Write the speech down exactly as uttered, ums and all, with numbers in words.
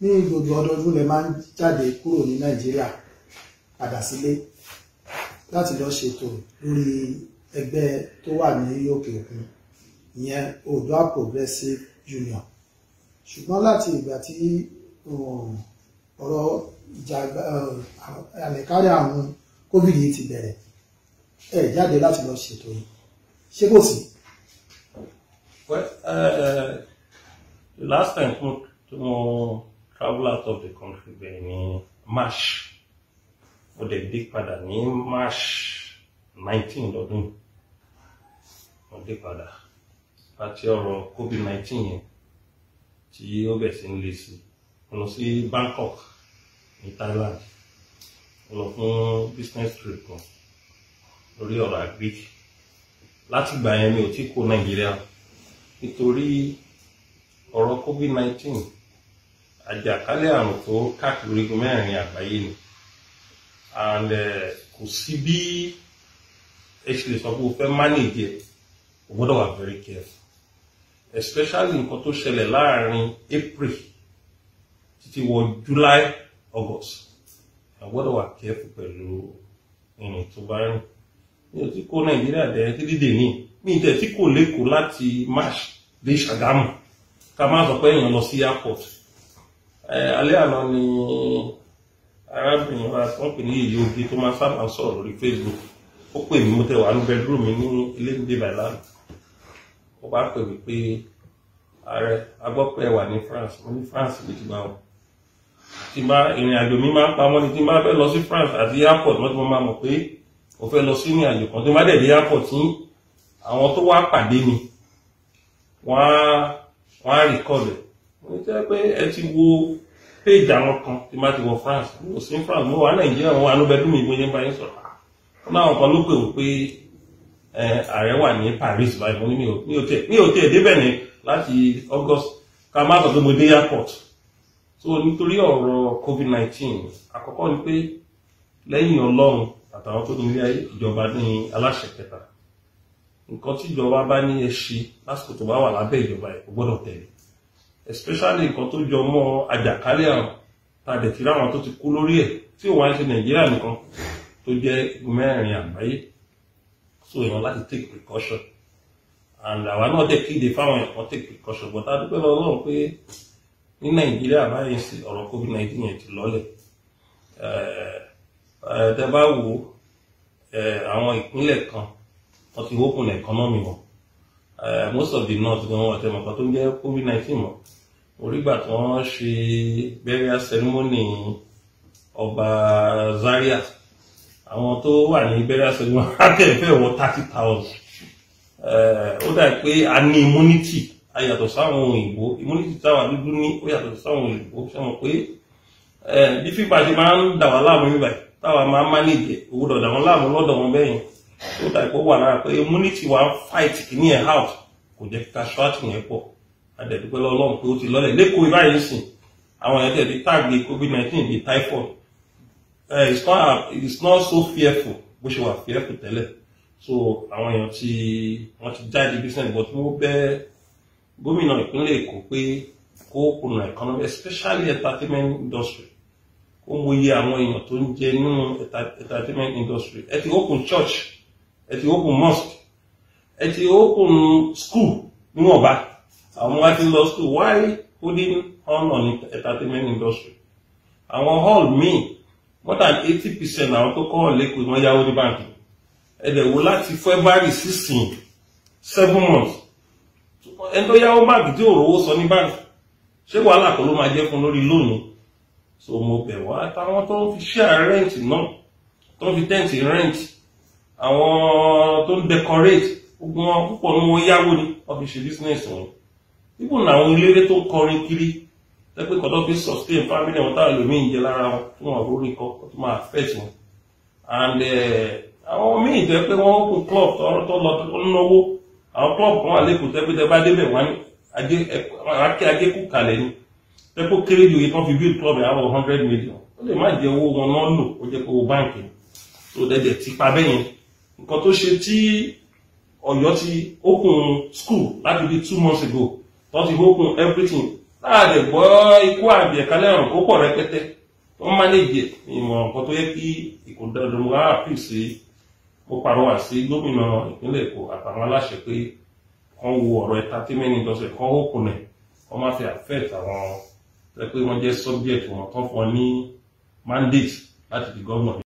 ní gbogbo ọdọọdún lè máa ń jáde kúrò ní Nàìjíríà padà sílé láti lọ ṣètò lórí ẹgbẹ́ tó wà ní òkè òkun ìyẹn Oòduà Progressive Union. Ṣùgbọ́n láti ìgbà tí ọ̀rọ̀ ìjà àlẹ̀kárẹ̀ àrùn COVID yìí ti bẹ̀rẹ̀ ẹ jáde láti lọ ṣètò yìí, ṣé kò sí? Well, uh, the last time to mo travel out of the country bẹ́ẹ̀ ní March, mo dẹ̀ dé padà ní March nineteen lọ́dún, mo dé padà àti ọ̀rọ̀ COVID nineteen yẹn tí ó bẹ̀ sí ń lé sí, mo lọ sí Bangkok ní Thailand, mo lọ fún business trip kan lórí ọ̀rọ̀ agric. Láti ìgbà yẹn mi ò tí kó Nàìjíríà nítorí ọ̀rọ̀ COVID nineteen, àjàkálẹ̀ àrùn tó káàkiri orígun mẹ́rin àgbáyé ni, and kò sí bí ẹ ṣe lè sọ pé o fẹ́ manage ẹ̀, o gbọ́dọ̀ wà very careful, especially nǹkan tó ṣẹlẹ̀ láàrin April títí wọ July August. O gbọ́dọ̀ wà careful pẹ̀lú ìrìn tó bá rìn. Mi ò tí kó Nàìjíríà dẹ̀ tí dídè ní mi ìtẹ̀ tí kò lẹ́kọ̀ọ́ láti March dé Ṣàgámù ká máa sọ pé èèyàn lọ sí airport. Alẹ́ àná ni arábìnrin wa tó ń pè ní èyí ogi tó máa sábà sọ̀rọ̀ lórí Facebook, ó pè mí mo tẹ̀ wà ní bedroom mi ní ilé ìdè bàìlánì, ó bá pè mí pé ààrẹ agbọ́pẹ́ wà ní France, mo ní France lè ti bá wọn. Tí bá ìrìn àjò mi máa ń pamọ́ ni tí bá fẹ́ lọ sí France àti airport wọ́n ti máa mọ̀ pé ó fẹ́ lọ sí ní àjò kan tí má dẹ̀ dé airport tí àwọn tó wá pàdé mi wọ́n á record ẹ̀. Mo ní tẹ́ pé ẹ ti wo page àwọn kan tí má ti wọ France, mo sí France, mo wà Nàìjíríà, mo wà ní bedroom mi gbóyè báyìí sọ̀rọ̀. Wọ́n náà kan ló pè wò pé ààrẹ wà ní Paris báyìí, mo ní mi ò tẹ̀ débẹ̀ ní láti August ká má sọ pé mo dé airport. So nítorí ọ̀rọ̀ COVID nineteen, àkọ́kọ́ ni pé lẹ́yìn Ọlọ́run àtàwọn tó ní ilé ayé, ìjọba ní aláṣẹ kẹta. Nǹkan tí ìjọba bá ní ẹ ṣe lásìkò tó bá wà lábẹ́ ìjọba ẹ̀ kò gbọ́dọ̀ tẹ̀lé, especially nǹkan tó jọ mọ́ àjàkálẹ̀ àrùn tàdé tí ráwọn tó ti kú lórí ẹ̀ tí ò wá ń ṣe Nàìjíríà nìkan tó jẹ́ mẹ́rin àgbáyé. So èèyàn láti take precaution, and àwa náà dẹ̀ kéde fáwọn ẹ̀kọ́ take precaution, but a dúpẹ́ lọ́wọ́ Ọlọ́run pé ní Nàìjíríà báyìí sí ọ̀rọ̀ COVID nineteen yẹn ti lọ́lẹ̀. Tẹ́ bá wo àwọn ìpínlẹ̀ kan wọ́n ti open economy wọn, most of the north gan wọ́n tẹ̀mọ̀ kan tó ń jẹ́ COVID nineteen mọ̀. Orígbà tí wọ́n ṣe burial ceremony ọba Zaria, àwọn tó wà ní burial ceremony àtẹ̀fẹ́ wọ thirty thousand. Ó dà pé a ní immunity, a yàtọ̀ sáwọn òyìnbó, immunity táwa dúdú ní ó yàtọ̀ sáwọn òyìnbó. Ṣé wọn pé bí fífa ṣe máa ń dà wá láàmú níbàyí táwa máa ń manage owó dọ̀dà wọn láàmú lọ́dọ̀ wọn bẹ́yìn, ó dà pé ó wà lára pé immunity wa ń fight kìíní ẹ̀ out, kò jẹ́ kí casualty yẹn pọ̀. Adẹ̀dúpẹ́ lọ́lọ́run pé ó ti lọ́lẹ̀ lẹ́kọ̀ọ́ ìbáyìí sìn àwọn èèyàn tẹ̀lé tàgbé COVID nineteen bíi typhoid. It's not it's not so fearful bó ṣe wà fearful tẹ́lẹ̀. So àwọn èèyàn tí wọ́n ti jáde business, but mo bẹ̀ gómìnà ìpínlẹ̀ Èkó pé kó kùnà economy, especially entertainment industry. Ó mọ iye àwọn èèyàn tó ń jẹ nínú entertainment industry. Ẹ ti open church, ẹ ti open mosque, ẹ ti open school níwọ̀nba. Àwọn wá ti lọ school, why holding on on entertainment industry? Àwọn hall míì, more than eighty percent àwọn tó kọ́ lẹ́kọ̀ọ́ wọ́n yáwó ní báńkì. Ẹ̀dẹ̀ wo láti February sixteen, seven months. Ẹni tó yáwó báńkì tí ò rówó sọ ní báńkì, ṣé wàhálà kan ló máa jẹ́ fún lórí lónìí? So mo bẹ̀ wá táwọn tó ń fi share rent náà, tó ń fi tent rent, àwọn tó ń decorate, gbogbo wọn púpọ̀ ní wọn yáwó ní wọ́n fi ṣe business wọn. Ibùn àwọn eléré tó ń kọrin kiri tẹ́pẹ́ kọ́tọ́ fi sustain family wọn táwọn ẹlòmíì ń jẹ lára wọn tí wọ́n rórí kọ́ tó máa affect wọn. And àwọn míì jẹ́ pé wọ́n kún club tó lọ tó ń náwó, àwọn club kan wà lẹ́kọ̀ọ́ tẹ́pẹ́ tẹ́ bá débẹ̀ wọ́n ní ajé kú kalẹ̀ ni tẹ́pẹ́ kéré ju iye kan fi build club yà wọ hundred million. Ó lè má jẹ́ owó wọn náà lò, ó jẹ́ pé owó báńkì tó dẹ́dẹ̀ ti pa bẹ́yẹn. Nǹkan tó ṣe tí Ọ̀yọ́ ti open school láti bí two months ago, tó ti open everything láàdẹ̀ gbọ́ ikú àbí ẹ̀kálẹ̀ ọ̀rùn kó pọ̀ rẹpẹtẹ wọ́n mánéjì ìmọ̀ nǹkan tó yẹ kí ìkòdàdùnmọ́ àpì sí ó pàrọwà sí gómìnà ìpínlẹ̀ Èkó àtàwọn aláṣẹ pé wọ́n wo ọ̀rọ̀ entertainment industry kan ó kùnẹ̀ wọ́n má fi affect àwọn tẹ́ pé wọ́n jẹ́ subject wọn tán fún ọ ní mandate láti di gómìnà.